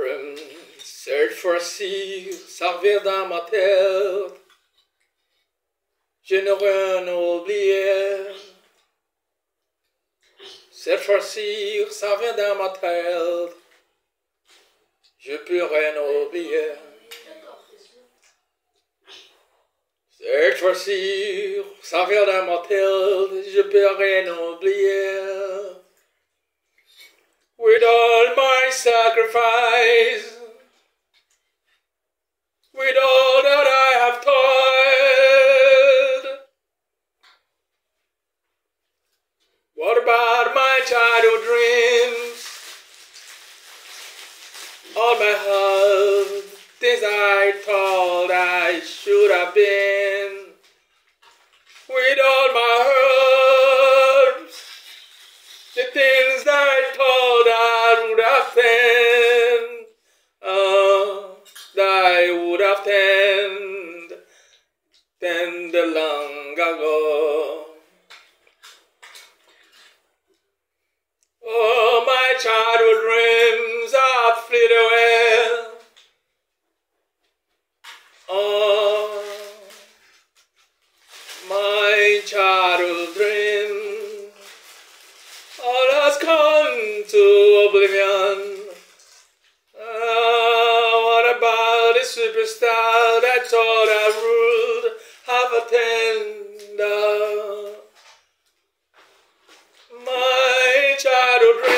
Cette fois-ci, ça revient dans ma tête. Je n'ai rien oublié. Cette fois-ci, ça vient dans ma tête. Je peux rien oublier. Cette fois-ci, ça vient dans ma tête. Je peux rien oublier. With all my sacrifice, with all that I have toiled, what about my childhood dreams? All my heart, things I thought I should have been. With all my hopes, the things that I thought I would have tend long ago. Oh, my childhood dreams have fleet away. Oh, my childhood dreams, all has come to oblivion. What about the superstar that thought I would have attained? My childhood dreams.